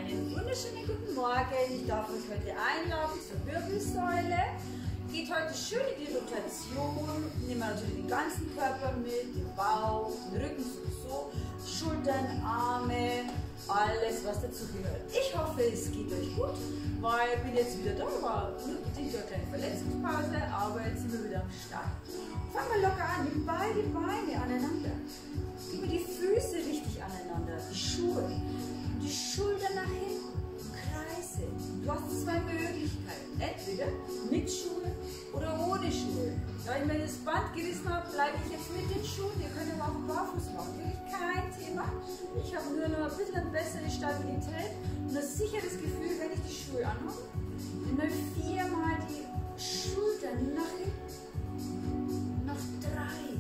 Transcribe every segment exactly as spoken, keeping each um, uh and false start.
Einen wunderschönen guten Morgen. Ich darf euch heute einladen zur Wirbelsäule. Geht heute schön in die Rotation. Nehmen wir natürlich den ganzen Körper mit, den Bauch, den Rücken sowieso, Schultern, Arme, alles was dazu gehört. Ich hoffe, es geht euch gut, weil ich bin jetzt wieder da, war nur bedingt eine kleine Verletzungspause, aber jetzt sind wir wieder am Start. Fangen wir locker an, nimm beide Beine aneinander. Gib die Füße richtig aneinander, die Schuhe, die Schultern nach hinten, Kreise. Du hast zwei Möglichkeiten, entweder mit Schuhe oder ohne Schuhe. Da ich mir das Band gerissen habe, bleibe ich jetzt mit den Schuhen. Ihr könnt aber auch barfuß machen, wirklich kein Thema. Ich habe nur noch ein bisschen eine bessere Stabilität und ein sicheres Gefühl, wenn ich die Schuhe anhabe. Immer viermal die Schultern nach hinten. Noch drei.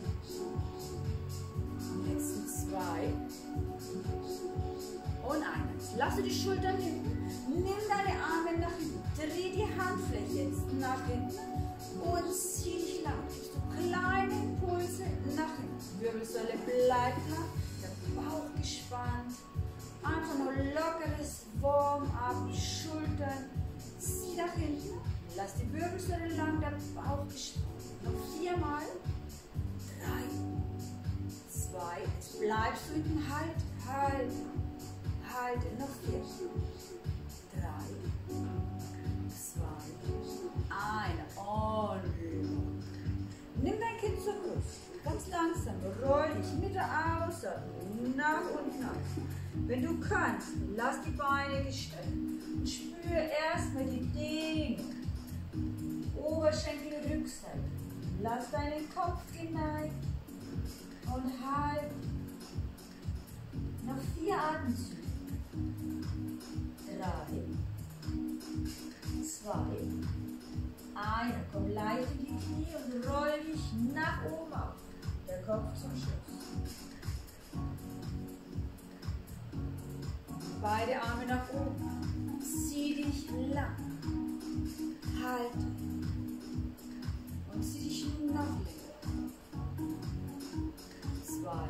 Jetzt zwei. Und eins. Lass die Schultern hinten. Nimm deine Arme nach hinten. Dreh die Handfläche jetzt nach hinten. Und zieh dich lang. Gibst du kleine Impulse nach hinten. Wirbelsäule bleibt lang. Der Bauch gespannt. Einfach nur lockeres Warm-up. Die Schultern. Zieh nach hinten. Lass die Wirbelsäule lang. Der Bauch gespannt. Noch viermal. Drei. Zwei. Jetzt bleibst du hinten. Halt. Halt. Halte, noch vier, drei, zwei, eine und nimm dein Kind zur Brust, ganz langsam, roll dich mit der Ausatmung nach unten ab. Wenn du kannst, lass die Beine gestreckt und spüre erstmal die Dehnung, Oberschenkel, Rückseite, lass deinen Kopf geneigt und halt, noch vier Atemzüge. Drei, zwei, einer. Komm leicht in die Knie und roll dich nach oben auf. Der Kopf zum Schluss. Beide Arme nach oben. Zieh dich lang. Halte. Und zieh dich noch länger. Zwei.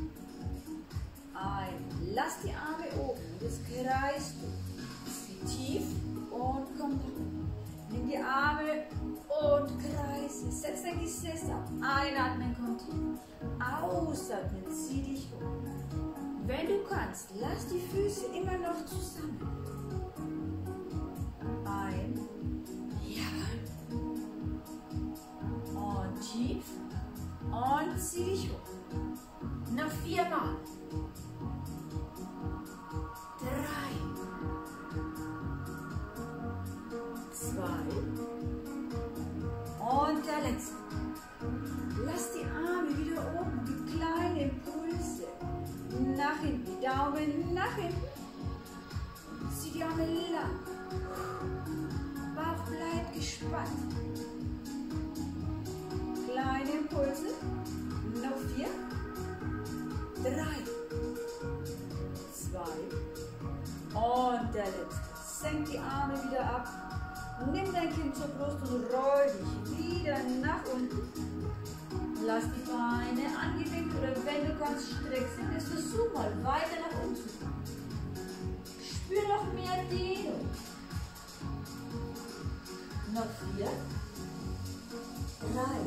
Ein. Lass die Arme oben. Das kreist du. Zieh tief und komm nach oben. Nimm die Arme und kreise. Setz dein Gesäß ab. Einatmen, komm tief. Ausatmen, zieh dich hoch. Wenn du kannst, lass die Füße immer noch zusammen. Ein. Jawohl. Und tief. Und zieh dich hoch. Noch viermal. Drei, zwei und der letzte. Lass die Arme wieder oben, die kleinen Impulse nach hinten, die Daumen nach hinten. Zieh die Arme lang. Bauch bleibt gespannt. Kleine Impulse. Noch vier, drei, zwei. Und der letzte. Senk die Arme wieder ab. Nimm dein Kind zur Brust und roll dich wieder nach unten. Lass die Beine angewinkelt oder wenn du kannst, streck sie. Jetzt versuch mal weiter nach unten zu kommen. Spür noch mehr Dehnung. Noch vier. Drei.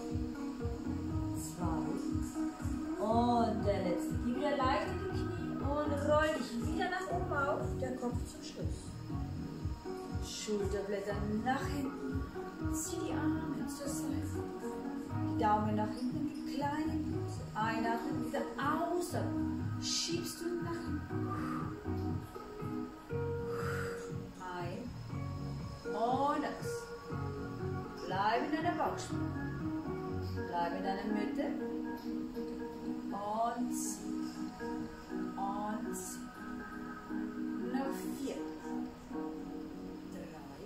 Zwei. Und der letzte. Geh wieder leicht in die Knie und roll dich wieder nach oben auf, der Kopf zum Schluss. Schulterblätter nach hinten, zieh die Arme zur Seite, die Daumen nach hinten, die kleinen Füße, einatmen, wieder ausatmen, schiebst du nach hinten, ein und aus, bleib in deiner Bauchspannung, bleib in deiner Mitte und und noch vier, drei,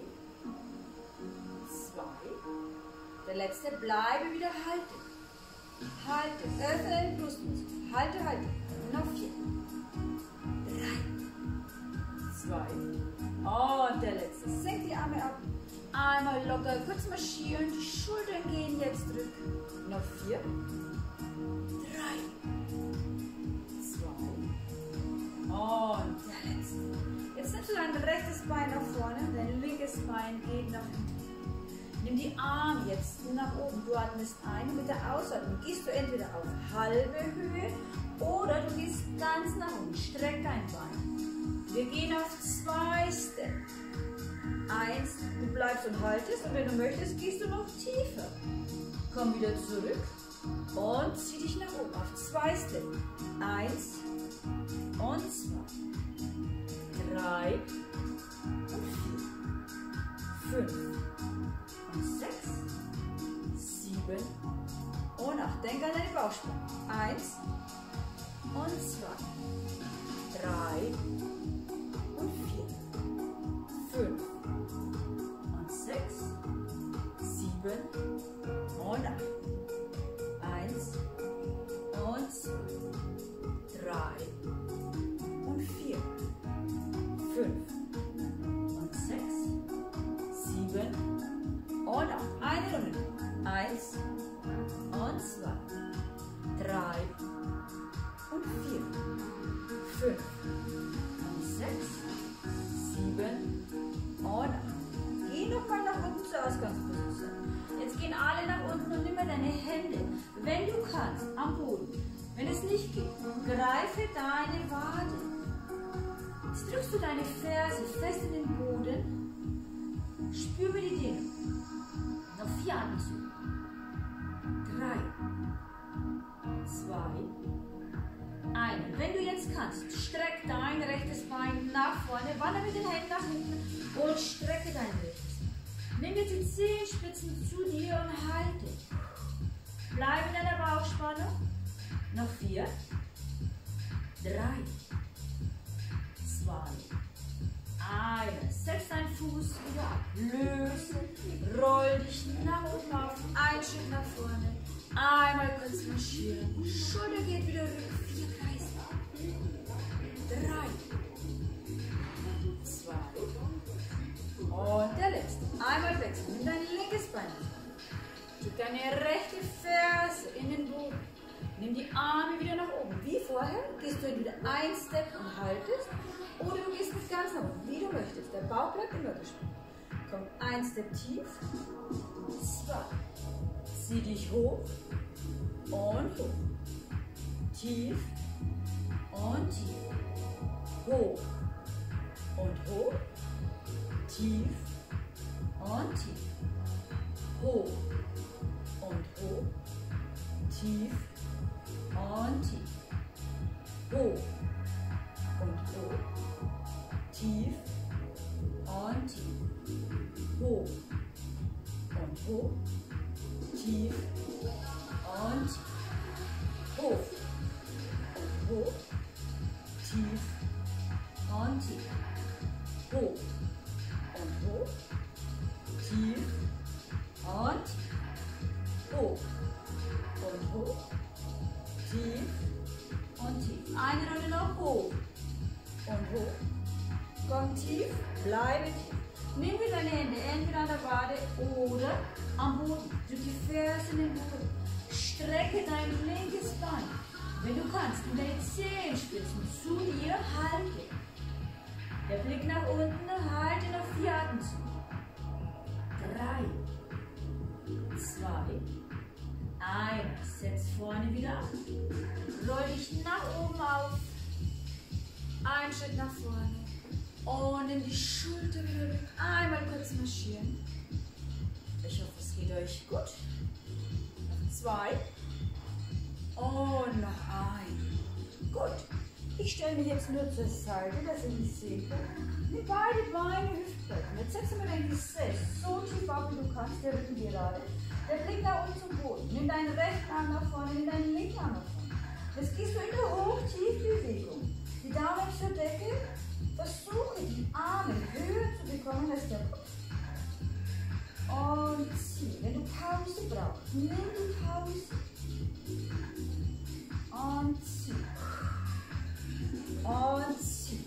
zwei, der letzte, bleibe wieder halten, halte, öffne den Brustmuskel, halte, halte, noch vier, drei, zwei und der letzte, senk die Arme ab, einmal locker, kurz marschieren, die Schultern gehen jetzt zurück, noch vier, drei, zwei und der letzte. Jetzt nimmst du dein rechtes Bein nach vorne, dein linkes Bein geht nach hinten. Nimm die Arme jetzt nach oben. Du atmest ein und mit der Ausatmung gehst du entweder auf halbe Höhe oder du gehst ganz nach unten. Streck dein Bein. Wir gehen auf zwei Step. Eins, du bleibst und haltest und wenn du möchtest, gehst du noch tiefer. Komm wieder zurück und zieh dich nach oben auf zwei Step. Eins und zwei. Drei und vier. Fünf und sechs. Sieben und acht. Denk an deine Bauchspannung. Eins und zwei. Drei und vier. Fünf und sechs. Sieben und acht. Eins und zwei. Drei und vier. Fünf und sechs. Sieben und acht. Eine Runde. Eins und zwei. Drei und vier. Fünf und sechs. Sieben und acht. Geh nochmal nach unten zur Ausgangsposition. Jetzt gehen alle nach unten und nimm mal deine Hände, wenn du kannst, am Boden. Wenn es nicht geht, greife deine Wade. Jetzt drückst du deine Ferse fest in den Boden. Spüre die Dehnung. Noch vier Atemzüge. Drei, zwei, einen. Wenn du jetzt kannst, streck dein rechtes Bein nach vorne, wandere mit den Händen nach hinten und strecke dein rechtes Bein. Nimm jetzt die Zehenspitzen zu dir und halte. Bleib in deiner Bauchspannung. Noch vier, drei, zwei, eins. Setz deinen Fuß wieder ab. Löse, roll dich nach oben auf. Ein Schritt nach vorne. Einmal kurz marschieren. Schulter geht wieder rüber. Vier Kreise. Drei, zwei und der letzte. Einmal wechseln. Nimm dein linkes Bein. Drück deine rechte Ferse in den Boden. Nimm die Arme wieder nach oben. Wie vorher gehst du entweder ein Step und haltest oder du gehst bis ganz nach oben, wie du möchtest. Der Bauch bleibt immer gespannt. Komm, ein Step tief. Zwei. Zieh dich hoch und hoch. Tief und tief. Hoch und hoch. Tief und tief. Hoch und hoch. Tief und tief. Hoch und hoch. Tief und tief. Hoch und hoch. Tief und tief. Hoch und hoch. Tief und tief. Hoch und hoch. Tief und tief. Hoch und hoch. Tief und tief. Eine Runde noch hoch und hoch. Komm tief, bleibe tief. Nimm wieder deine Hände entweder an der Wade oder am Boden. Drück die Ferse in den Boden. Strecke dein linkes Bein. Wenn du kannst, nimm deine Zehenspitzen zu dir, halte. Der Blick nach unten, halte noch vier Atemzüge. Drei, zwei, eins. Setz vorne wieder ab. Roll dich nach oben auf. Ein Schritt nach vorne. Und in die Schulter wieder weg. Einmal kurz marschieren. Ich hoffe, es geht euch gut. Noch zwei. Und noch ein. Gut. Ich stelle mich jetzt nur zur Seite, dass ihr mich seht. Mit beide Beine hüftbreit. Jetzt setze mal dein Gesäß so tief auf, wie du kannst. Der Rücken gerade. Der Blick nach unten zum Boden. Nimm deinen rechten Arm nach vorne, nimm deinen linken Arm nach vorne. Jetzt gehst du in der Hoch-Tief-Bewegung. Die Daumen zur Decke. Versuche die Arme höher zu bekommen als der Kopf. Und zieh. Wenn du Pause brauchst, nimm die Pause. Und zieh. Und zieh.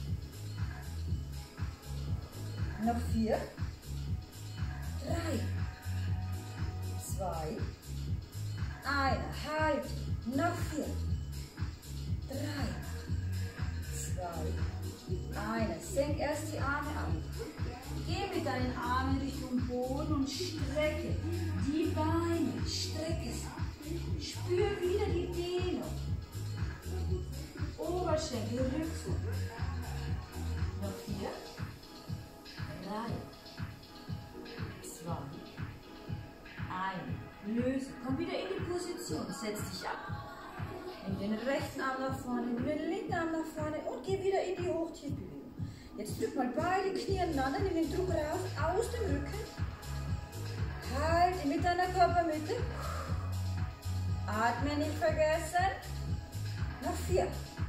Noch vier. Drei. Zwei. Eine. Halt. Noch vier. Drei. Zwei. Eine. Senk erst die Arme ab. Geh mit deinen Armen Richtung Boden und strecke die Beine. Strecke sie. Spür wieder die Dehnung. Oberschenkel, Rückzug. Noch vier. Drei. Zwei. Ein. Löse. Komm wieder in die Position. Setz dich ab. Nimm den rechten Arm nach vorne, nimm den linken Arm nach vorne und geh wieder in die Hochtiefbewegung. Jetzt drück mal beide Knie aneinander, nimm den Druck raus aus dem Rücken. Halte mit deiner Körpermitte. Atmen nicht vergessen. Noch vier.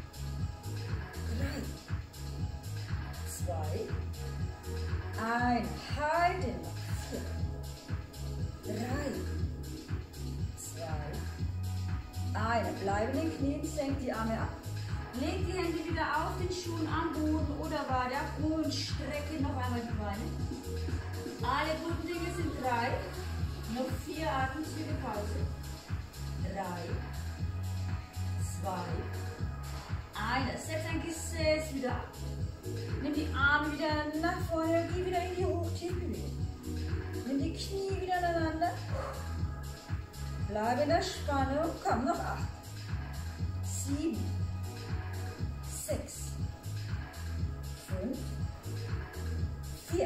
Drei. Zwei. Ein. Halte noch. Vier. Drei. Zwei. Eine. Bleib in den Knien, senk die Arme ab. Leg die Hände wieder auf den Schuhen am Boden oder Wade ab und strecke noch einmal die Beine. Alle guten Dinge sind drei. Noch vier Atemzüge Pause. Drei. Zwei. Eine. Setz dein Gesäß wieder ab. Nimm die Arme wieder nach vorne und geh wieder in die Hochtiefbewegung. Nimm die Knie wieder aneinander. Bleib in der Spannung. Komm, noch acht. Sieben. Sechs. Fünf. Vier.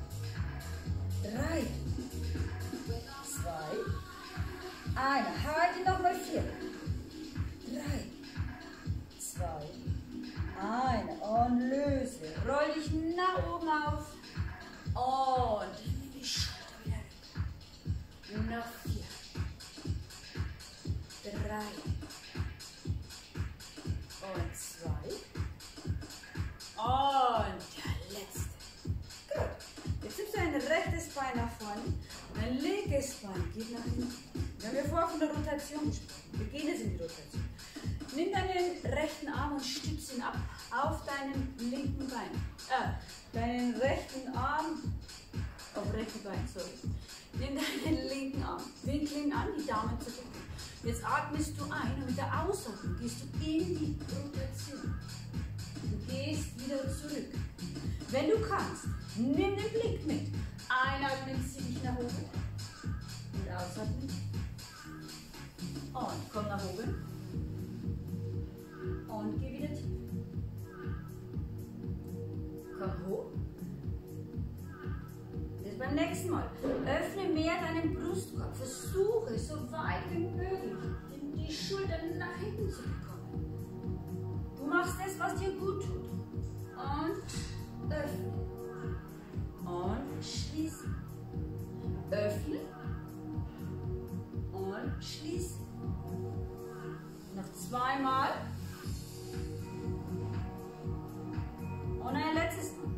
Drei. Zwei. Eine. Halte nochmal vier. Drei. Zwei. Eine. Und löse. Roll dich nach oben auf. Und nimm die Schulter wieder weg. Noch vier. Drei und zwei und der letzte. Gut. Jetzt nimmst du ein rechtes Bein nach vorne, ein linkes Bein geht nach hinten. Wir haben ja vorher von der Rotation gesprochen. Wir gehen jetzt in die Rotation. Nimm deinen rechten Arm und stütze ihn ab auf deinen linken Bein. Äh, deinen rechten Arm auf rechten Bein, sorry. Nimm deinen linken Arm, winkel ihn an, die Daumen zurück. Jetzt atmest du ein und mit der Ausatmung gehst du in die Rotation. Du gehst wieder zurück. Wenn du kannst, nimm den Blick mit. Einatmen, zieh dich nach oben. Und ausatmen. Und komm nach oben. Und geh wieder tief. Komm hoch. Beim nächsten Mal öffne mehr deinen Brustkorb. Versuche so weit wie möglich die Schultern nach hinten zu bekommen. Du machst das, was dir gut tut. Und öffne. Und schließe. Öffne. Und schließe. Noch zweimal. Und ein letztes Mal.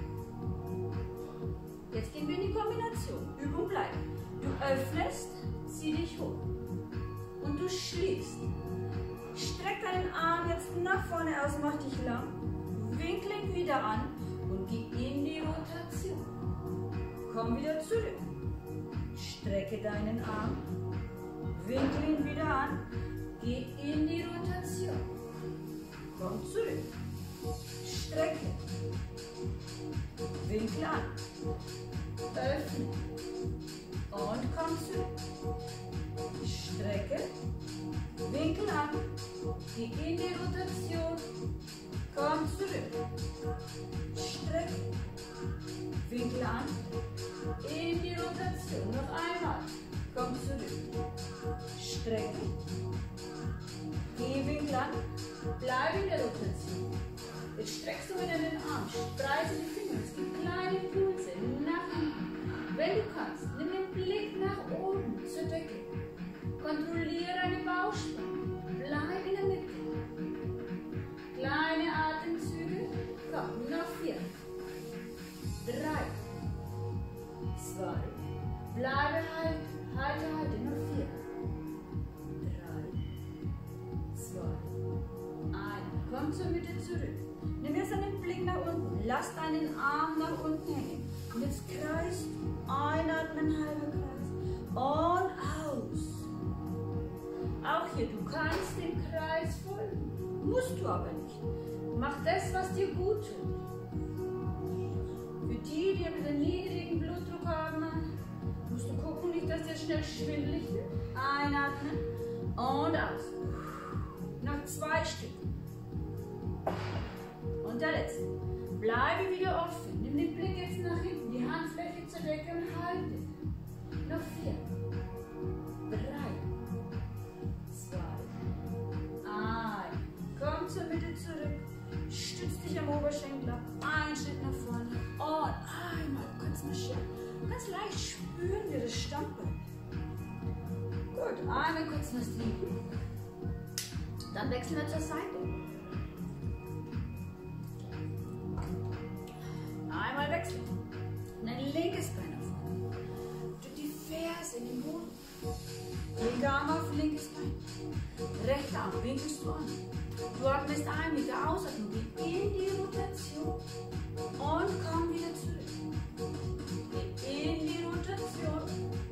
Jetzt gehen wir in die Kombination. Übung bleibt. Du öffnest, zieh dich hoch. Und du schließt. Streck deinen Arm jetzt nach vorne aus, mach dich lang. Winkel ihn wieder an und geh in die Rotation. Komm wieder zurück. Strecke deinen Arm. Winkel ihn wieder an. Geh in die Rotation. Komm zurück. Strecke. Winkel an. Öffne. Und komm zurück. Strecke. Winkel an. Geh in die Rotation. Komm zurück. Strecke. Winkel an. In die Rotation. Noch einmal. Komm zurück. Strecke. Geh Winkel an. Bleib in der Rotation. Jetzt streckst du wieder den Arm, spreize die Finger, es gibt kleine Impulse nach hinten. Wenn du kannst, nimm den Blick nach oben zur Decke. Kontrolliere deine Bauchspannung, bleib in der Mitte. Kleine Atemzüge, komm, noch vier. Drei. Zwei. Bleibe halten, halte, halte, noch vier. Drei. Zwei. Ein. Komm zur Mitte zurück. Nimm jetzt einen Blick nach unten. Lass deinen Arm nach unten hängen. Und jetzt kreist du. Einatmen, halber Kreis. Und aus. Auch hier, du kannst dem Kreis folgen. Musst du aber nicht. Mach das, was dir gut tut. schnell schwindelig wird. Einatmen und aus. Noch zwei Stück. Und der letzte. Bleibe wieder offen. Nimm den Blick jetzt nach hinten. Die Handfläche zur Decke und halte. Noch vier. Drei. Zwei. Ein. Komm zur Mitte zurück. Stütz dich am Oberschenkel ab. Ein Schritt nach vorne. Und einmal kurz marschieren. Ganz leicht spüren wir das Stammbein. Gut. Einmal kurz nach hinten. Dann wechseln wir zur Seite. Einmal wechseln. Und ein linkes Bein nach vorne. Drück die Ferse in den Boden. Linker Arm auf linkes Bein. Rechter Arm winkelst du an. Du atmest ein mit der Ausatmung. Geh in die Rotation. Und komm wieder zurück. Geh in die Rotation.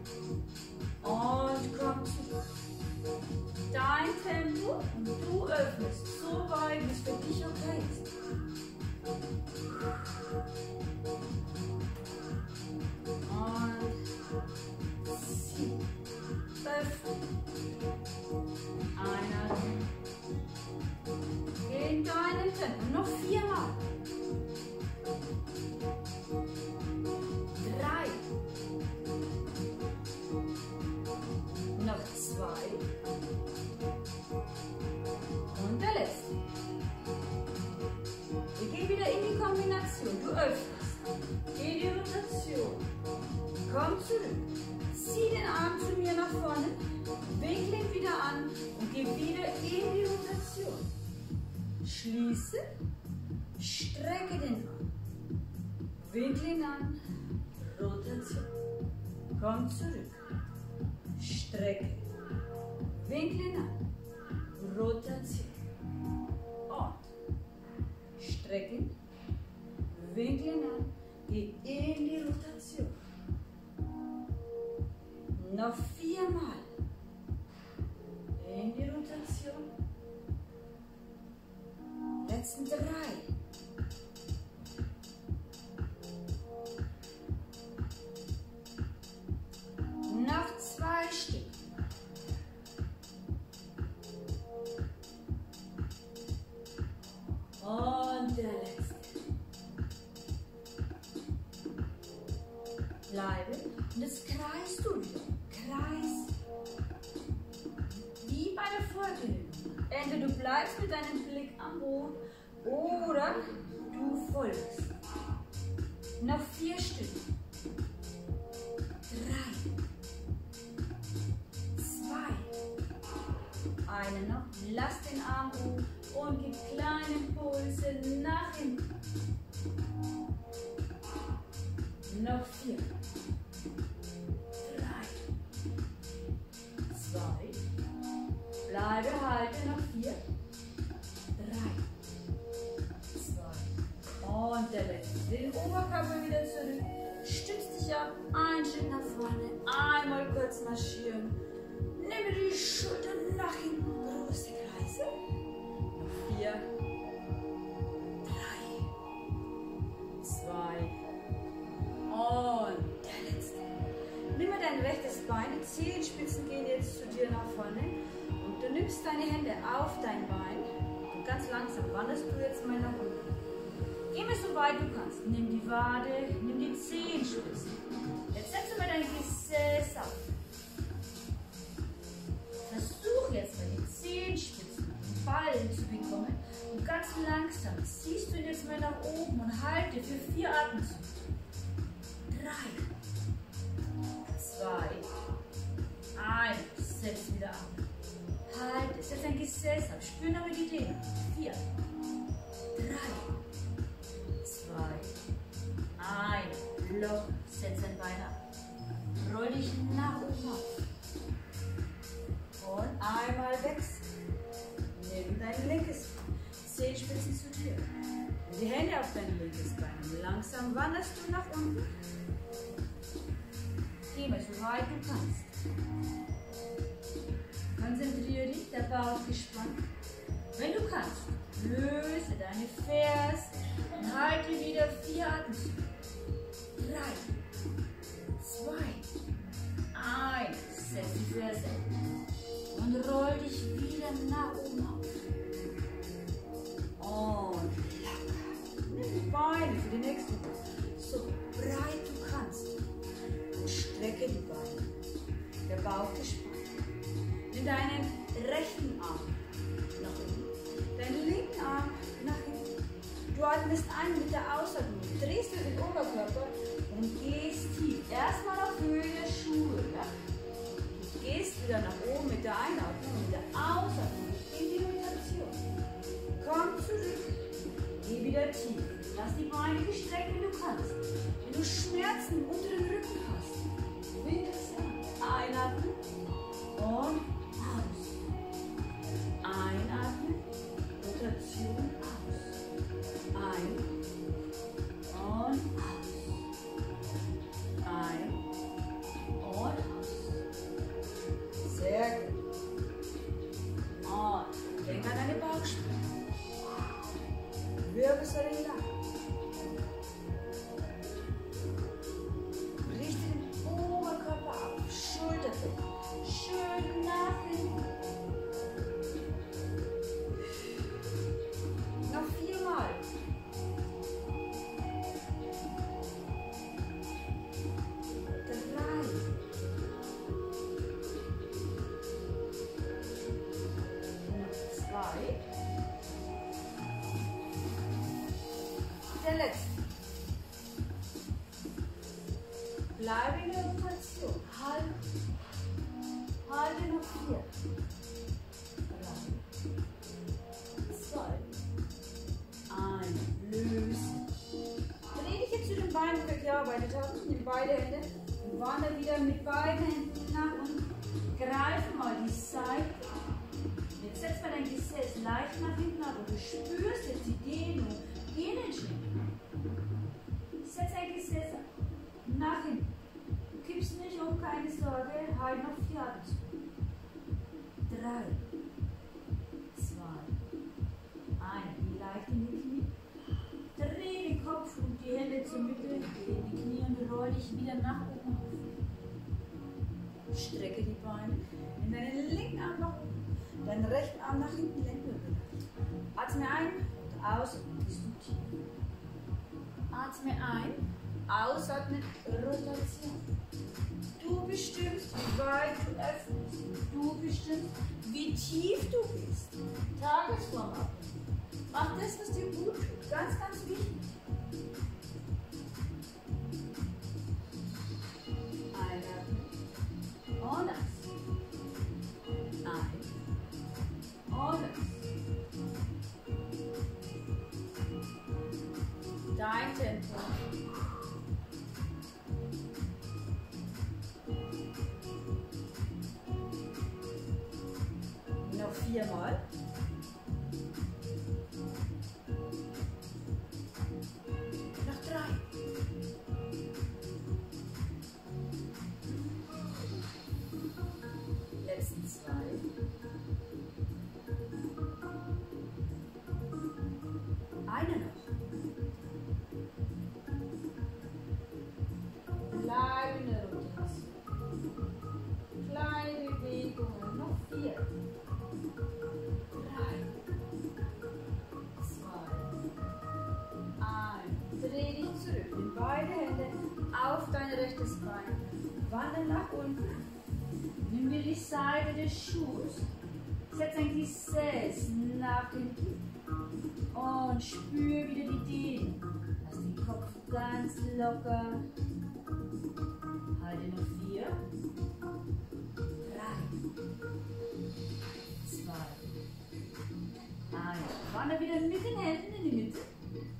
Und komm zurück. Dein Tempo und du öffnest so weit, wie es für dich okay ist. Und zieh, öffnen, einatmen, geh in deinem Tempo, noch viermal, drei, noch zwei. Und der letzte. Wir gehen wieder in die Kombination. Du öffnest. Geh die Rotation. Komm zurück. Zieh den Arm zu mir nach vorne. Winkel ihn wieder an und geh wieder in die Rotation. Schließe. Strecke den Arm. Winkel ihn an. Rotation. Komm zurück. Strecke. Winkel ihn an. Rotation. Und strecken, winkeln an, geh in die Rotation. Noch viermal. In die Rotation. Letzten drei. Noch zwei Stück. Und der letzte. Bleibe. Und jetzt kreist du wieder. Kreis. Wie bei der Vordehnung. Entweder du bleibst mit deinem Blick am Boden oder du folgst. Noch vier Stück. Drei. Zwei. Eine noch. Lass den Arm hoch. Und gib kleine Impulse nach hinten. Noch vier. Drei. Zwei. Bleibe, halte, noch vier. Drei. Zwei. Und der letzte. Den Oberkörper wieder zurück. Stütz dich ab. Ein Schritt nach vorne. Einmal kurz marschieren. Nimm die Schultern nach hinten. Große Kreise. Vier, drei, zwei und der letzte. Nimm mal dein rechtes Bein, die Zehenspitzen gehen jetzt zu dir nach vorne und du nimmst deine Hände auf dein Bein und ganz langsam wanderst du jetzt mal nach unten. Geh mal so weit du kannst. Nimm die Wade, nimm die Zehenspitzen. Jetzt setze mal dein Gesäß auf. Versuch jetzt mal die Zehenspitzen Ball zu bekommen und ganz langsam ziehst du ihn jetzt mal nach oben und halte für vier Atemzüge. Drei, zwei, eins, setz wieder ab. Halte, setz dein Gesäß ab, spür noch die Dehnung. Vier, drei, zwei, ein, Loch, setz dein Bein ab. Roll dich nach oben auf. Und einmal wechseln. Nimm dein linkes Zehenspitzen zu dir. Die Hände auf dein linkes Bein. Langsam wanderst du nach unten. Geh mal so weit du kannst. Konzentriere dich, der Bauch gespannt. Wenn du kannst, löse deine Ferse und halte wieder vier Atemzüge. Drei, zwei, eins. atmest ein mit der Ausatmung. Drehst du den Oberkörper und gehst tief. Erstmal auf Höhe der Schuhe. Ja? Du gehst wieder nach oben mit der Einatmung und mit der Ausatmung in die Rotation. Komm zurück. Geh wieder tief. Lass die Beine gestreckt, wenn du kannst. Wenn du Schmerzen unter dem Rücken hast, wind es an. Einatmen und aus. Einatmen, Rotation aus. Ein und aus. Ein und aus. Sehr gut. Und denk an deine Bauchspannung. Wirbelsäule lang. Richte den Oberkörper auf. Schulterblatt. Schön nach hinten. Noch viermal. Drei. Noch zwei. Der letzte. Bleibe in der Rotation. Halt. Halte noch vier. Drei. Zwei. Ein. Lösen. Dreh dich jetzt zu den Beinen, wo wir gearbeitet haben. Nimm beide Hände und wandere wieder mit beiden Händen nach unten. Greife mal die Seite. Jetzt setz mal dein Gesäß leicht nach hinten ab und du spürst jetzt die Dehnung innen schon. Setz dein Gesäß nach hinten. Du kippst nicht um, keine Sorge. Halt noch vier Atemzüge. Drei. Zwei. Ein. Leicht in die Knie. Dreh den Kopf und die Hände zur Mitte. Dreh die Knie und roll dich wieder nach oben auf. Strecke die Beine. Nimm deinen linken Arm nach oben. Deinen rechten Arm nach hinten. Lendenbereich. Atme ein und aus und bist du tief. Atme ein. Ausatmen. Rotation. Du bestimmst, wie weit du öffnest. Du bestimmst, wie tief du gehst. Tagesform ab. Mach das, was dir gut tut. Ganz, ganz wichtig. Einatmen. Und aus. Ein. Und aus. Dein Tempo. Noch viermal. Noch drei. Letzten zwei. Eine noch. Bleib in der Rotation. Kleine Bewegungen. Noch vier. Drei. Zwei. Ein. Dreh dich zurück. Nimm beide Hände auf dein rechtes Bein. Wandere nach unten. Nimm dir die Seite des Schuhs. Setz ein Gesäß nach hinten. Und spür wieder die Dehnung. Lass den Kopf ganz locker. Halte noch vier. Drei. Zwei. Eins. Wandere wieder mit den Händen in die Mitte.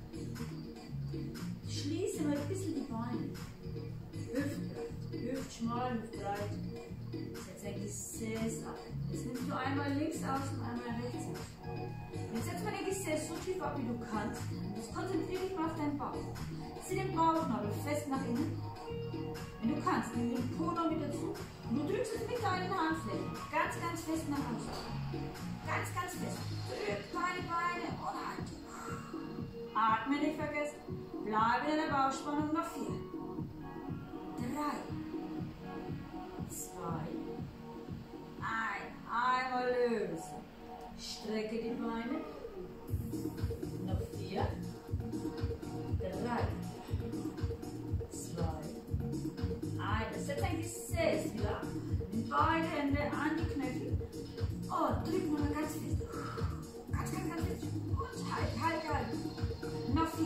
Schließe mal ein bisschen die Beine. Hüftbreit. Hüftschmal, hüftbreit. Setz ein Gesäß ab. Jetzt nimmst du einmal links aus und einmal rechts aus. Jetzt setz mal dein Gesäß so tief ab, wie du kannst. Jetzt konzentriere dich mal auf deinen Bauch. Zieh den Bauchnabel fest nach innen. Wenn du kannst, nimm den Po noch mit dazu. Und du drückst es mit deinen Handflächen ganz, ganz fest nach außen. Ganz, ganz fest. Drück deine Beine und halt. Atme nicht vergessen. Bleibe in der Bauchspannung. Noch vier. Drei. Zwei. Ein. Einmal lösen. Strecke die Beine. Noch vier. Drei. Zwei. Eins. Setz dein Gesäß wieder. Nimm beide Hände an die Knöchel. Und drück mal ganz fest. Ganz, ganz, ganz fest. Und halt, halt, halt. Noch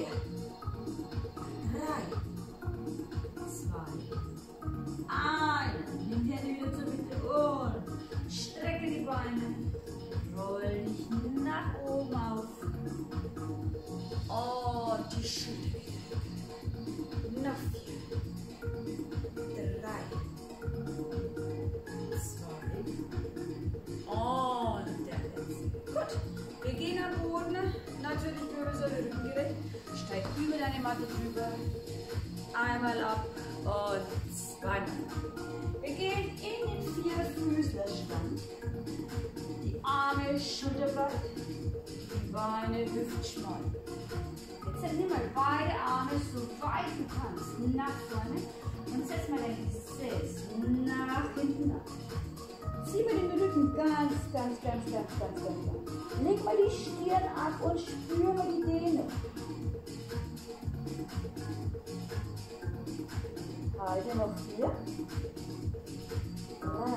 die Schulter wieder. Noch vier. Drei. Zwei. Und der letzte. Gut. Wir gehen am Boden. Natürlich Wirbelsäule, Rückengerät. Steig über deine Matte drüber. Einmal ab und zweimal. Wir gehen in den Vierfüßlerstand. Die Arme schulterbreit, die Beine hüftschmal. Jetzt nimm mal beide Arme so weit du kannst nach vorne und setz mal dein Gesäß nach hinten ab. Zieh mal den Rücken ganz, ganz, ganz, ganz, ganz, ganz ab. Leg mal die Stirn ab und spür mal die Dehnung. Halte noch vier. Drei.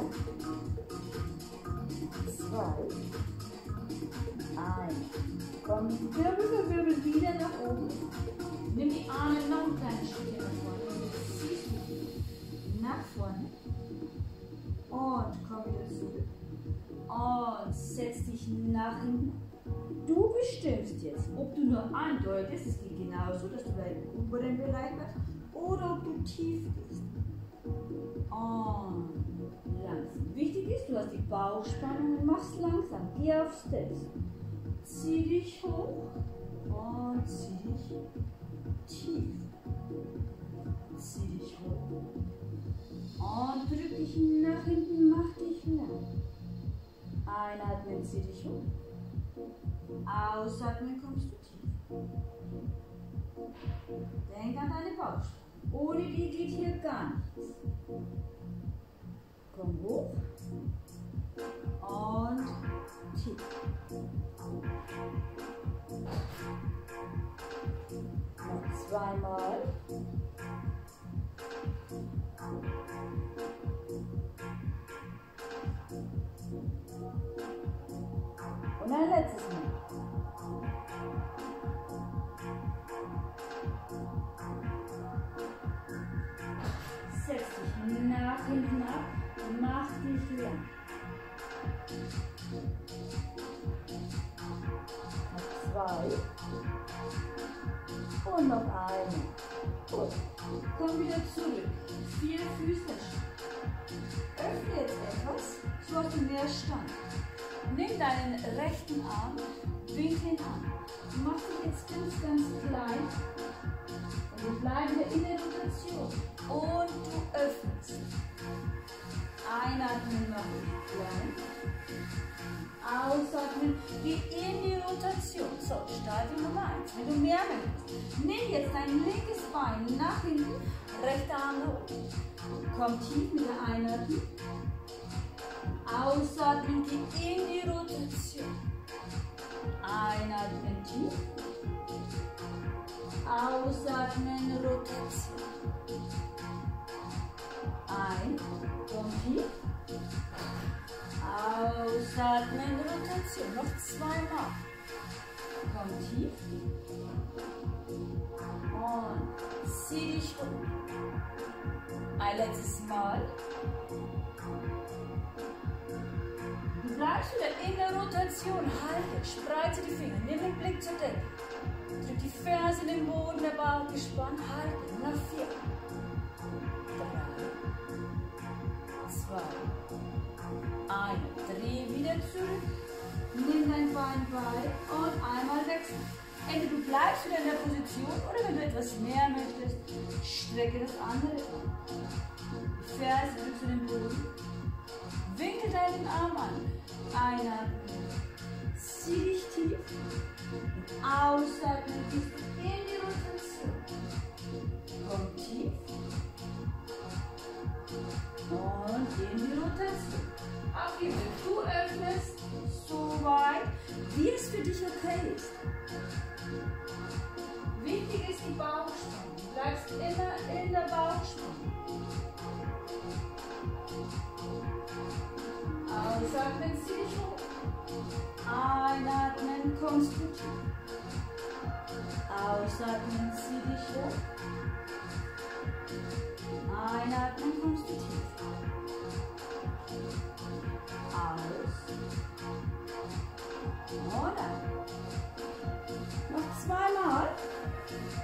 Zwei. Eins. Komm, Wirbel für Wirbel wieder nach oben. Nimm die Arme noch ein kleines Stückchen nach vorne. Und ziehst du nach vorne. Und komm wieder zurück. Und setz dich nach hinten. Du bestimmst jetzt, ob du nur andeutest, es geht genauso, dass du deinen oberen Bereich hast, oder ob du tief gehst. Und langsam. Wichtig ist, du hast die Bauchspannung und machst langsam. Geh auf Steps. Zieh dich hoch und zieh dich tief. Zieh dich hoch. Und drück dich nach hinten, mach dich lang. Einatmen, zieh dich hoch. Ausatmen, kommst du tief. Denk an deine Bauchspannung. Ohne die geht hier gar nichts. Komm hoch und tief. Noch zweimal. Und ein letztes Mal. Setz dich nach hinten ab, mach dich lang. Noch zwei. Und noch eine. Gut. Komm wieder zurück. Vier Füße. Öffne jetzt etwas, so hast du mehr Stand. Nimm deinen rechten Arm, winkel ihn an. Du machst dich jetzt ganz, ganz klein. Und wir bleiben in der Rotation. Und du öffnest. Einatmen, mach dich klein. Ausatmen, geh in die Rotation. So, Stadium Nummer eins. Wenn du mehr möchtest, nimm jetzt dein linkes Bein nach hinten, rechter Arm nach oben. Komm tief mit der Einatmung. Ausatmen, geh in die Rotation. Einatmen tief. Ausatmen, Rotation. Ein, komm tief. Ausatmen, Rotation. Noch zweimal. Komm tief. Und zieh dich um. Ein letztes Mal. Du bleibst wieder in der Rotation. Halte, spreize die Finger. Nimm den Blick zur Decke. Drück die Ferse in den Boden, der Bauch gespannt. Halte. Noch vier. Drei. Zwei. Eine. Dreh wieder zurück. Nimm dein Bein bei und einmal wechseln. Entweder du bleibst wieder in der Position oder wenn du etwas mehr möchtest, strecke das andere an. Die Ferse drückst du den Boden. Winkel deinen Arm an. Einatmen. Zieh dich tief. Und ausatmen. Gehst du in die Rotation. Komm tief. Und in die Rotation. Auf die Mitte. Du öffnest so weit, wie es für dich okay ist. Wichtig ist die Bauchspannung. Du bleibst immer in der Bauchspannung. Ausatmen, zieh dich hoch. Einatmen, kommst du tief. Ausatmen, zieh dich hoch. Einatmen, kommst du tief. Aus. Und ein. Noch zweimal.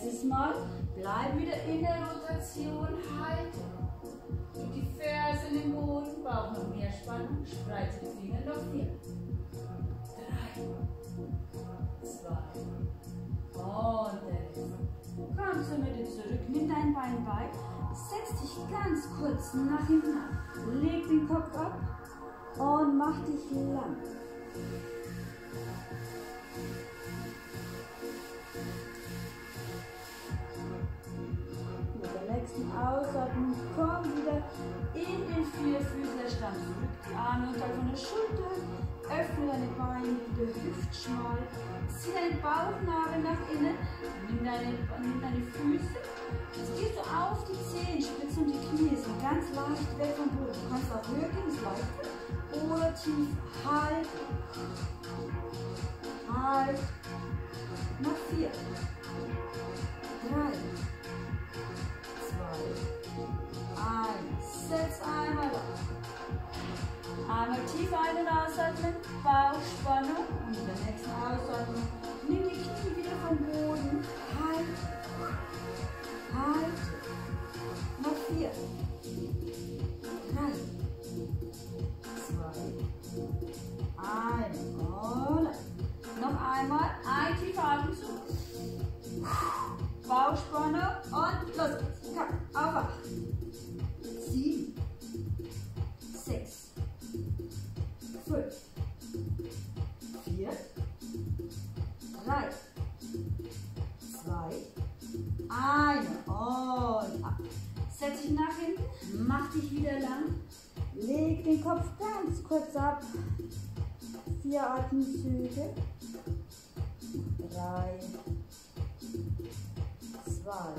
Letztes Mal. Bleib wieder in der Rotation. Halte. Und die Ferse in den Boden. Bauch noch mehr Spannung. Spreize die Finger. Noch vier. Drei. Zwei. Und der letzte. Komm zur Mitte zurück. Nimm dein Bein bei. Setz dich ganz kurz nach hinten ab. Leg den Kopf ab. Und mach dich lang. Mit der nächsten Ausatmung komm wieder in den Vierfüßlerstand zurück. Die Arme unterhalb von der Schulter. Öffne deine Beine wieder hüftschmal. Zieh deinen Bauchnabel nach innen. Nimm deine, nimm deine Füße. Jetzt gehst du auf die Zehenspitzen und die Knie so ganz leicht weg vom Boden. Du kannst auch höher gehen, ist leichter. Oder tief. Halt. Halt. Noch vier. Drei. Zwei. Eins. Setz einmal auf. Einmal tief ein- und ausatmen. Bauchspannung. Und in der nächsten Ausatmung nimm die Knie wieder vom Boden. Halt. Halt. Noch vier. Drei. Zwei. Ein. Und noch einmal. Ein tiefer Atemzug. Bauchspannung. Und los geht's. Komm, auf acht. Sieben. Sechs. Fünf. Vier. Drei. Zwei. Eine. Und ab. Setz dich nach hinten. Mach dich wieder lang. Leg den Kopf ganz kurz ab. Vier Atemzüge. Drei. Zwei.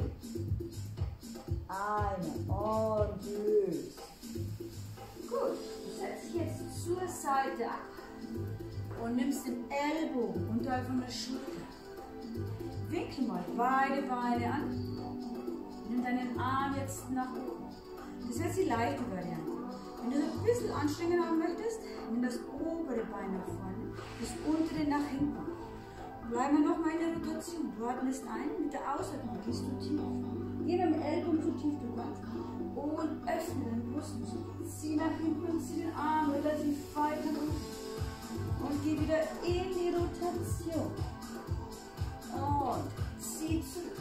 Eine. Und löst. Gut. Setz dich jetzt zur Seite ab. Und nimmst den Ellbogen unterhalb von der Schulter. Winkel mal beide Beine an. Nimm deinen Arm jetzt nach oben. Das ist jetzt die leichte Variante. Wenn du es ein bisschen anstrengend haben möchtest, nimm das obere Bein nach vorne, das untere nach hinten. Bleiben wir nochmal in der Rotation. Du atmest ein, mit der Ausatmung gehst du tief. Geh mit dem Ellbogen so tief du kannst. Und öffne den Brustmuskel. Zieh nach hinten und zieh den Arm relativ weit nach unten. Und geh wieder in die Rotation. Und zieh zurück.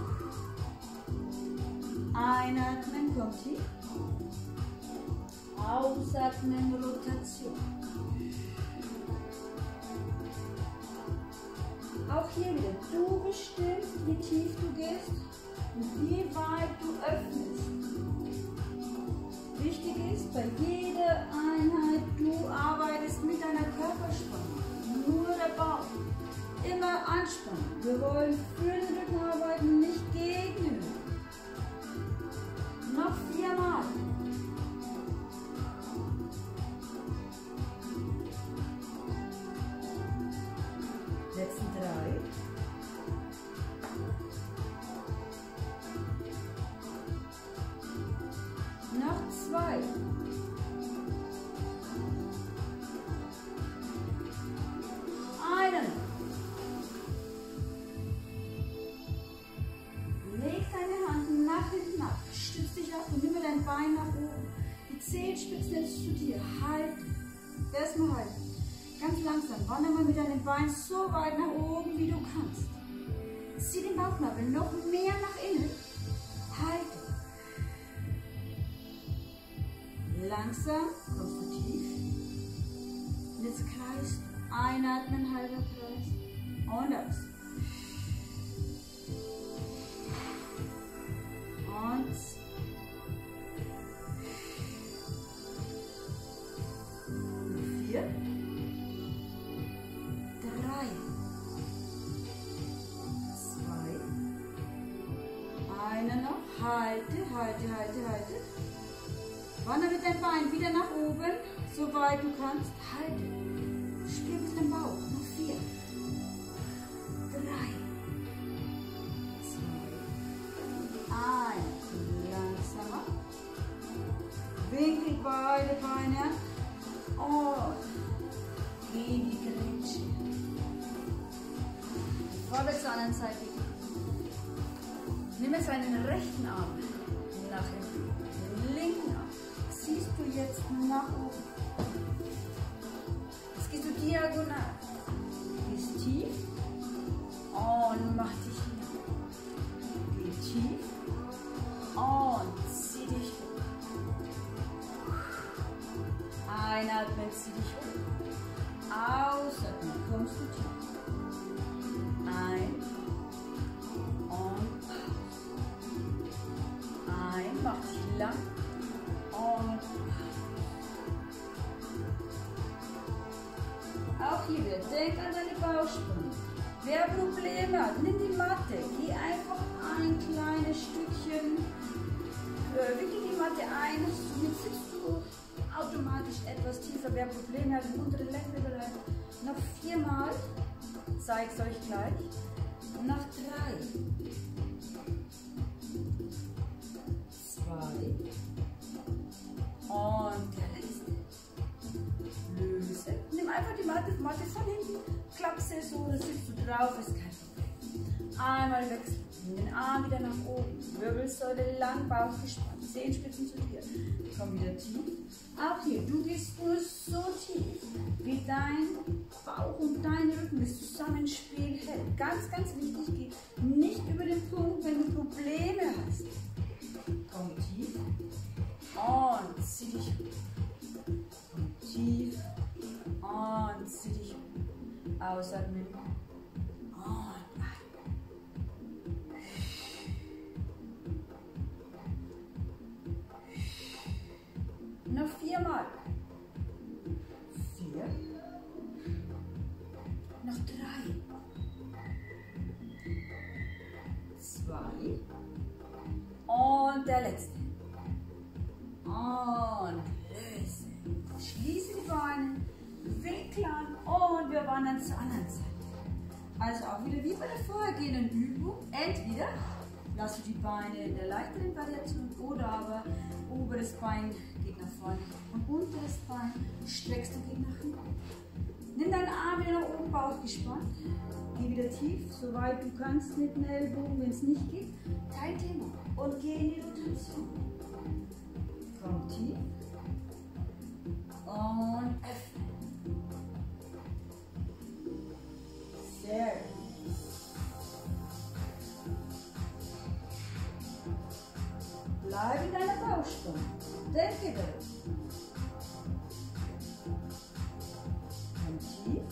Einatmen, kommt tief. Ausatmen, Rotation. Auch hier wieder, du bestimmst, wie tief du gehst und wie weit du öffnest. Wichtig ist, bei jeder Einheit, du arbeitest mit deiner Körperspannung. Nur der Bauch. Immer anspannen. Wir wollen für den Rücken arbeiten, nicht gegen den Rücken. Noch viermal. Letzten drei. Noch zwei. Einen. Leg deine Hand nach hinten ab. Stütz dich ab und nimm dein Bein nach oben. Die Zehenspitzen jetzt zu dir. Halten. Erstmal halten. Ganz langsam. Wandere mal mit deinem Bein so weit nach oben, wie du kannst. Zieh den Bauchnabel noch mehr nach innen. Halten. Langsam kommst du tief. Und jetzt kreist du. Einatmen, halber Kreis. Und aus. Und vier. Drei. Zwei. Eine noch. Halte, halte, halte, halte. Wandere mit deinem Bein wieder nach oben, so weit du kannst. Halte. Spür ein bisschen den Bauch. Noch vier. Drei. Zwei. Eins. Langsamer. Winkel beide Beine an. Und in die Grätsche. Vorwärts zur anderen Seite. Nimm jetzt einen rechten Arm nach hinten, den linken Arm ziehst du jetzt nach oben. Jetzt gehst du diagonal, gehst tief und mach dich hin. Geh tief und zieh dich hoch. Einatmen, zieh dich hoch. Ausatmen, kommst du tief. Ein und aus. Ein, mach dich lang und auch hier wieder, denk an deine Bauchsprünge. Wer Probleme hat, nimm die Matte, geh einfach ein kleines Stückchen, äh, wickel die Matte ein, jetzt sitzt du automatisch etwas tiefer. Wer Probleme hat im unteren Lendenbereich, noch viermal, zeige es euch gleich, noch drei, zwei und der letzte. Löse. Nimm einfach die Matte, Matte von hinten, klapp sie so, da sitzt du drauf, ist kein Problem. Einmal wechseln, nimm den Arm wieder nach oben, Wirbelsäule lang, Bauch gespannt, Zehenspitzen zu dir. Komm wieder tief. Auch hier, du gehst nur so tief, wie dein Bauch und dein Rücken das Zusammenspiel hält. Ganz, ganz wichtig, geh nicht über den Punkt, wenn du Probleme hast. Komm tief und zieh dich hoch. Komm tief und zieh dich hoch. Ausatmen und atmen. Noch viermal. Vier. Noch drei. Zwei. Und der letzte. Und lösen. Schließe die Beine, wickel an und wir wandern zur anderen Seite. Also auch wieder wie bei der vorhergehenden Übung. Entweder lass du die Beine in der leichteren Variation oder aber oberes Bein geht nach vorne und unteres Bein streckst du geht nach hinten. Nimm deinen Arm wieder nach oben, Bauch gespannt. Geh wieder tief, soweit du kannst mit den Ellbogen, wenn es nicht geht. Kein Thema. Und geh in die Rotation. Komm tief. Und öffne. Sehr gut. Bleib in deiner Bauchspannung. Denke daran. Komm tief.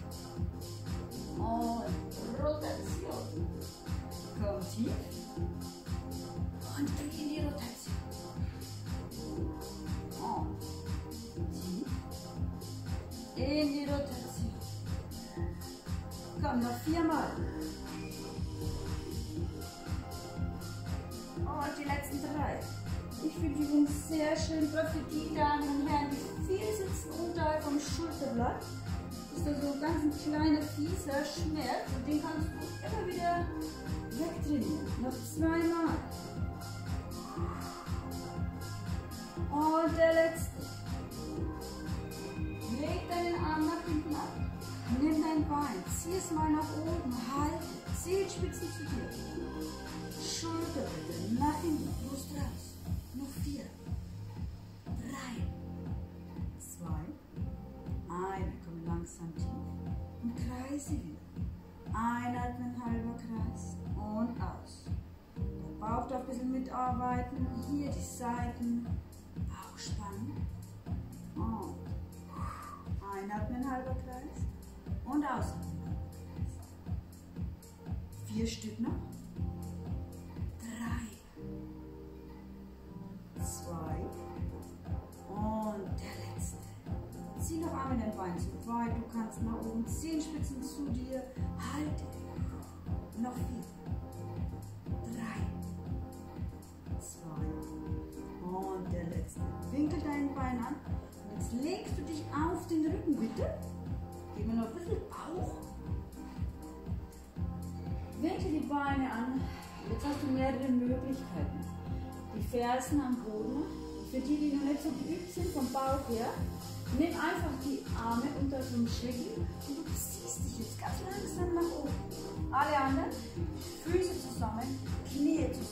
Und Rotation. Komm tief. Und geh in die Rotation. Und tief. In die Rotation. Komm, noch viermal. Und die letzten drei. Ich finde die Übung sehr schön, gerade für die Damen und Herren, die viel sitzen unterhalb vom Schulterblatt. Das ist da so ganz ein kleiner, fieser Schmerz und den kannst du immer wieder wegtrainieren. Noch zweimal. Und der letzte. Leg deinen Arm nach hinten ab. Nimm dein Bein, zieh es mal nach oben, halte, Zehenspitzen zu dir. Schulterblätter nach hinten, Brust raus. Noch vier, drei, zwei, ein, komm langsam tief und kreise wieder. Einatmen, halber Kreis und aus. Der Bauch darf ein bisschen mitarbeiten. Hier die Seiten, Bauch spannen und einatmen, halber Kreis und ausatmen, halber Kreis. Vier Stück noch. Drei. Zwei und der letzte. Zieh noch einmal dein Bein so weit du kannst nach oben, Zehenspitzen zu dir, halte. Noch vier, drei, zwei und der letzte. Winkel dein Bein an und jetzt legst du dich auf den Rücken, bitte. Gib mir noch ein bisschen Bauch. Winkel die Beine an. Jetzt hast du mehrere Möglichkeiten. Die Fersen am Boden, für die, die noch nicht so geübt sind vom Bauch her, nimm einfach die Arme unter so einem Schrägen und du ziehst dich jetzt ganz langsam nach oben. Alle anderen, Füße zusammen, Knie zusammen.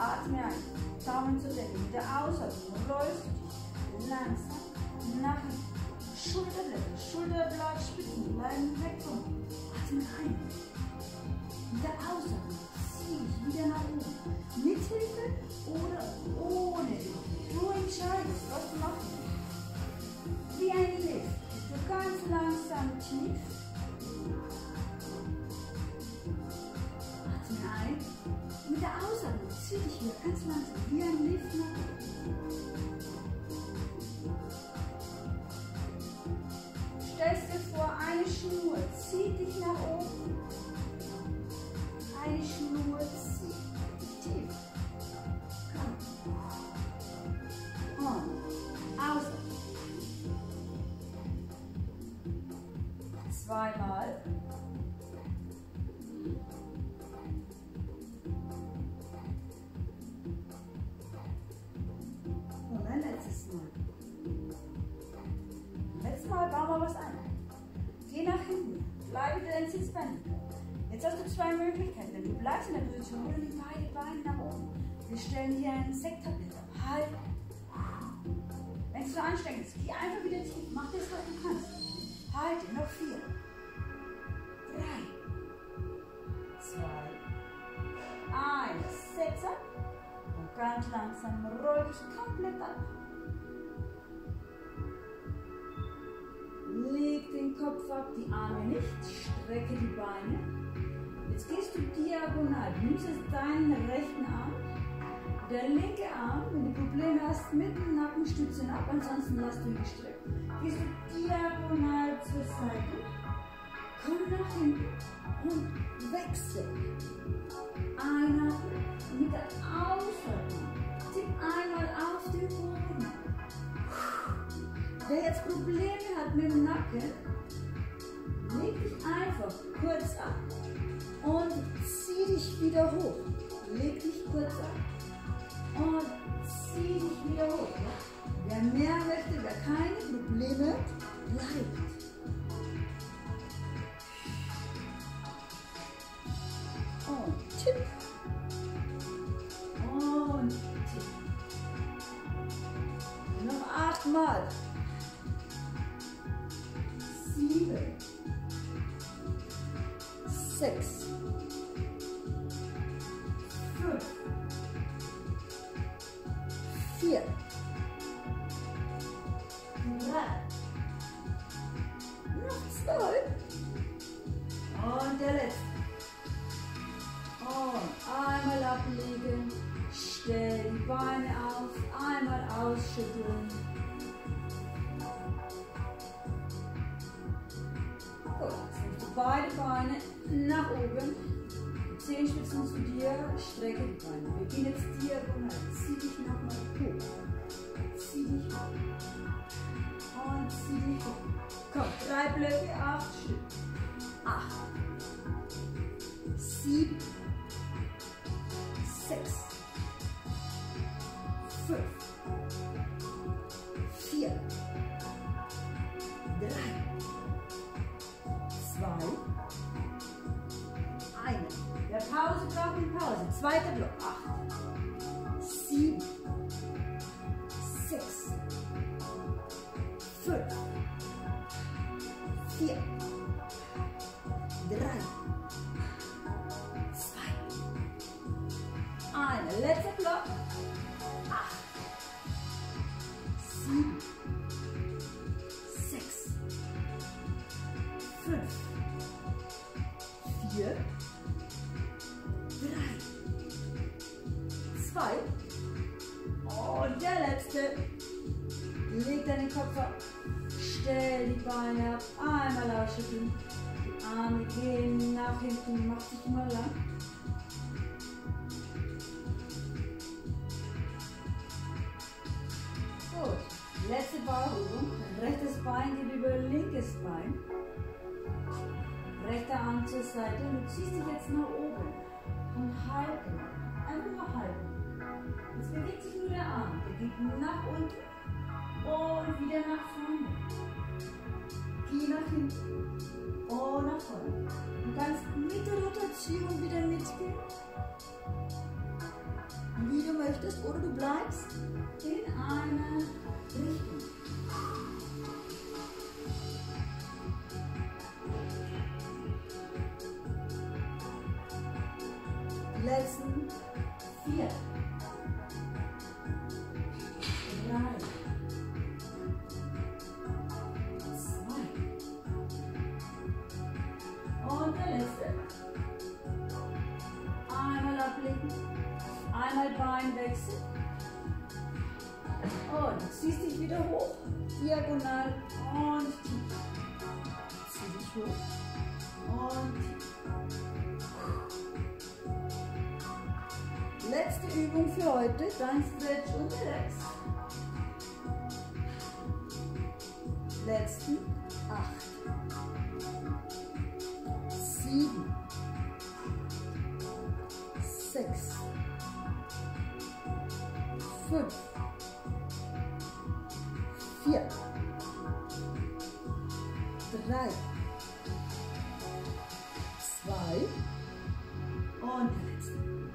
Atme ein. Daumen zur Decke. Mit der Ausatmung rollst du dich langsam nach hinten. Schulterblätter, Schulterblatt, Spitzen bleiben weg vom Boden. Atme ein. Mit der Ausatmung zieh dich wieder nach oben. Mit Hilfe oder ohne Hilfe. Du entscheidest, was du machen willst. Wie ein Lift. Du ganz langsam tief. Atme ein. Mit der Ausatmung zieh dich wieder ganz langsam wie ein Lift nach oben. Stellst dir vor, eine Schnur zieht dich nach oben. Eine Schnur zieht dich tief. Komm. Und ausatmen. Zweimal. Und ein letztes Mal. Letztes Mal bauen wir was ein. Geh nach hinten. Bleibe wieder in Sitzbein. Jetzt hast du zwei Möglichkeiten. Du bleibst in der Position oder nimm beide Beine nach oben. Wir stellen hier einen Sektablett ab. Halt. Wenn es so anstrengend ist, geh einfach wieder tief. Mach das, was du kannst. Halte. Noch vier. Drei. Zwei. Eins. Setz ab. Und ganz langsam roll dich komplett ab. Leg den Kopf ab, die Arme nicht, strecke die Beine. Jetzt gehst du diagonal. Du nimmst jetzt deinen rechten Arm. Der linke Arm, wenn du Probleme hast, mit dem Nacken stützen ab, ansonsten lass du ihn gestreckt. Gehst du diagonal zur Seite. Komm nach hinten und wechsel. Einatmen mit der Ausatmung. Tipp einmal auf den Boden. Wer jetzt Probleme hat mit dem Nacken, leg dich einfach kurz ab und zieh dich wieder hoch. Leg dich kurz ab und zieh dich wieder hoch. Wer mehr möchte, wer keine Probleme, bleibt. Und tipp. Und tipp. Noch achtmal. Sieben, sechs, fünf, vier, drei, noch zwei und der letzte. Und einmal ablegen, stell die Beine auf, einmal ausschütteln. Beide Beine nach oben, Zehenspitzen zu dir, strecke die Beine. Wir gehen jetzt diagonal. Zieh dich nochmal hoch. Zieh dich hoch. Und zieh dich hoch. Komm, drei Blöcke, acht Stück. Acht. Sieben. Sechs. Fünf. Vier. Drei. Zwei, eine. Wer Pause braucht, in Pause. Zweiter Block. Acht, sieben, sechs, fünf, vier, drei, zwei, eine. Letzter Block. Acht, sieben, sechs, fünf, vier, drei, zwei und der letzte. Leg deinen Kopf ab, stell die Beine ab, einmal ausschütteln, die Arme gehen nach hinten, mach dich mal lang. Gut, letzte Bauübung, rechtes Bein geht über linkes Bein. Rechter Arm zur Seite und du ziehst dich jetzt nach oben und halten. Einfach mal halten. Jetzt bewegt sich nur der Arm. Der geht nach unten und wieder nach vorne. Geh nach hinten und nach vorne. Du kannst mit der Rotation wieder mitgehen. möchtest oder du bleibst in einer Richtung. Die letzten vier. Drei. Zwei. Und der letzte. Einmal ablegen. Einmal Beinwechsel. Und ziehst dich wieder hoch. Diagonal und tief. Zieh dich hoch. Und tief. Letzte Übung für heute. Dann Stretch und Relax. Letzten acht. Sieben. Sechs. Fünf. Vier. Drei. Zwei. Und der letzte.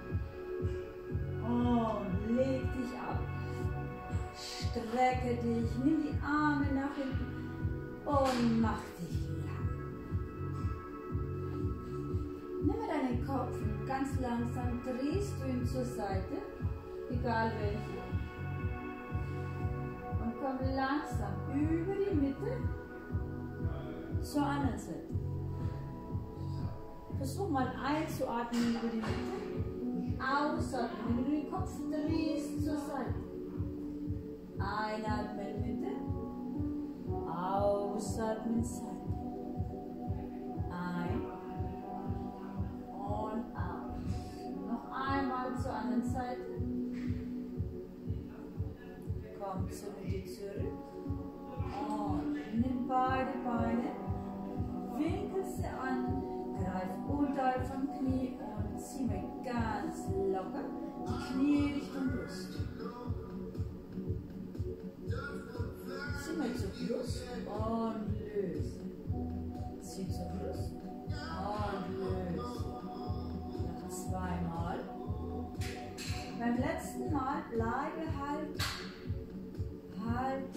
Und leg dich ab. Strecke dich. Nimm die Arme nach hinten. Und mach dich lang. Nimm deinen Kopf und ganz langsam drehst du ihn zur Seite, egal welche. Und komm langsam über die Mitte zur anderen Seite. Versuch mal einzuatmen über die Mitte. Ausatmen, wenn du den Kopf drehst zur Seite. Einatmen, Mitte. Ausatmen, Seite. Ein und aus. Noch einmal zur anderen Seite. Komm zur Mitte zurück. Und nimm beide Beine, winkel sie an, greif unterhalb vom Knie und zieh mir ganz locker die Knie Richtung Brust. Zieh mal zur Brust und löse. Zieh zur Brust und löse. Noch zweimal. Beim letzten Mal bleibe halt. Halt.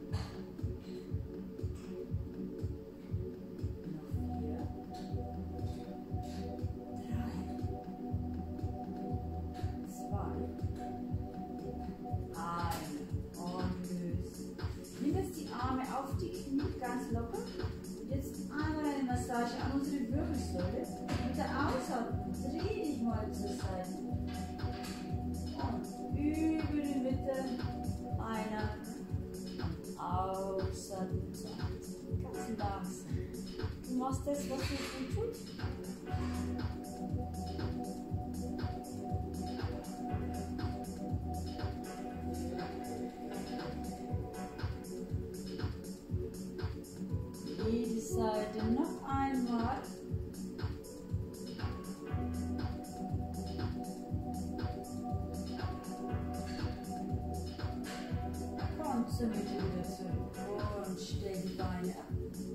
Noch vier. Drei. Zwei. Ein. Und löse. Nimm jetzt die Arme auf die Knie, ganz locker. Und jetzt einmal eine Massage an unsere Wirbelsäule. Mit der Ausatmung dreh dich mal zur Seite. Und über die Mitte. Einer. Ausatmen. Ganz langsam. Du machst das, was dir gut tut. Jede Seite noch einmal. Komm zur Mitte wieder zurück und stell die Beine ab.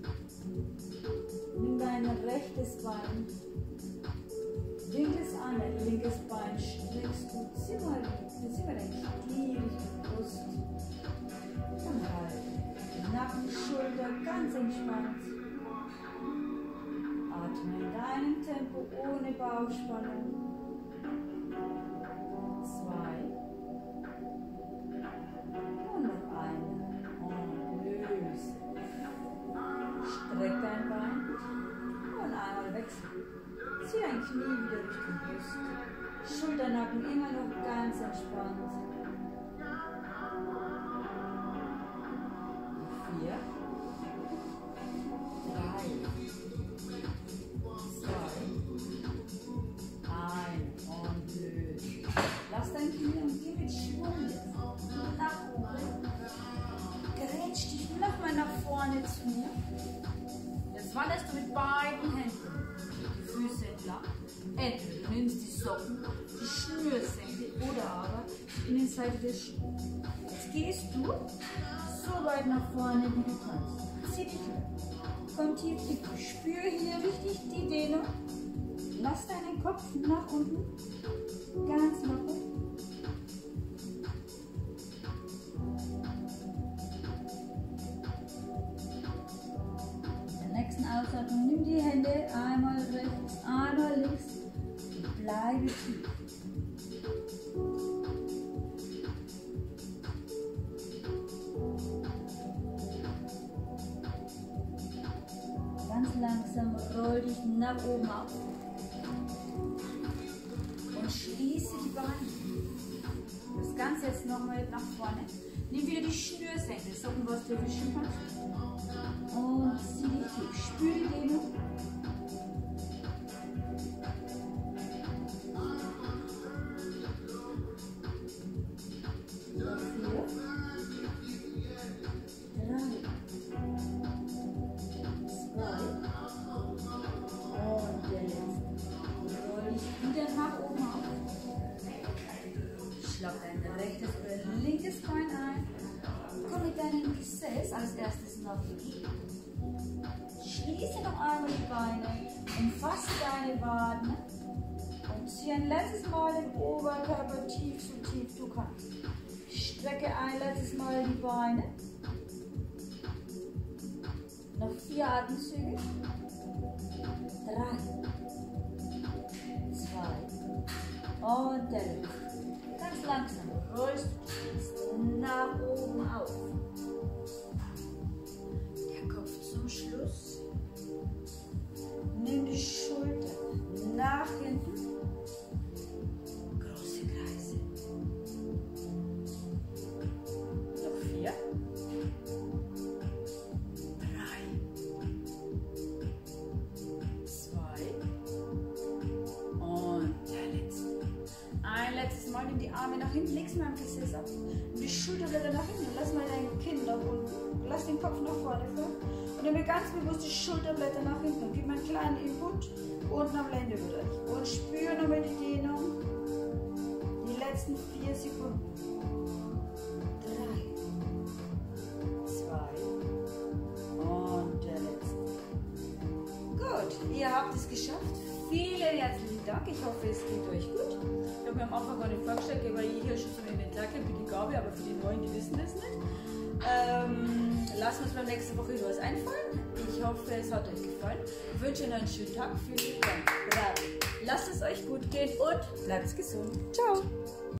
Nimm dein rechtes Bein, winkel es an, dein linkes Bein streckst du, zieh mal, zieh mal dein Knie Richtung Brust. Und halt. Nacken, Schulter ganz entspannt. Atme in deinem Tempo ohne Bauchspannung. Zwei. Und noch eine. Und löse. Streck dein Bein. Und einmal wechseln. Zieh dein Knie wieder Richtung Brust. Schulternacken immer noch ganz entspannt. Vier, drei, zwei, ein und löse. Lass dein Knie und geh mit Schwung jetzt nach oben. Grätsch dich nochmal nach vorne zu mir. Jetzt wanderst du mit beiden Händen die Füße entlang. Entweder du nimmst die Socken, die Schnürsenkel oder aber die Innenseite der Schuhe. Jetzt gehst du so weit nach vorne, wie du kannst. Zieh dich hoch. Komm tief, tief. Spür hier richtig die Dehnung. Lass deinen Kopf nach unten. Ganz locker. Ausatmung. Nimm die Hände einmal rechts, einmal links. Bleibe tief. Ganz langsam roll dich nach oben auf. Und schließe die Beine. Das Ganze jetzt nochmal nach vorne. Nimm wieder die Schnürsenkel, so was du wischen kannst. Und zieh die tief. Spür die Dehnung. Schlag dein rechtes oder linkes Bein ein. Komm mit deinem Gesäß als erstes nach hinten. Schließe noch einmal die Beine, umfasse deine Waden und zieh ein letztes Mal den Oberkörper tief, so tief du kannst. Strecke ein letztes Mal die Beine. Noch vier Atemzüge. Drei, zwei und der letzte. Ganz langsam rollst du nach oben auf. Der Kopf zum Schluss. Nimm die Schultern nach hinten. Große Kreise. Noch vier. Drei. Zwei. Und der letzte. Ein letztes Mal, nimm die Arme nach hinten, legst mal am Gesäß ab. Und die Schulterblätter nach hinten. Lass mal dein Kinn nach unten. Lass den Kopf nach vorne führen. Und nimm mir ganz bewusst die Schulterblätter nach hinten. Und gib mir einen kleinen Input unten am Lendenbereich. Und spür nochmal die Dehnung. Die letzten vier Sekunden. Drei. Zwei. Und der letzte. Gut, ihr habt es geschafft. Vielen herzlichen Dank. Ich hoffe, es geht euch gut. Ich habe mir am Anfang gar nicht vorgestellt, weil ich hier schon zum Inventar kenne, für die Gabe, aber für die Neuen, die wissen es nicht. Ähm, lassen wir uns beim nächsten Woche wieder was einfallen. Ich hoffe, es hat euch gefallen. Ich wünsche euch einen schönen Tag. Vielen Dank. Lasst es euch gut gehen und bleibt gesund. Ciao.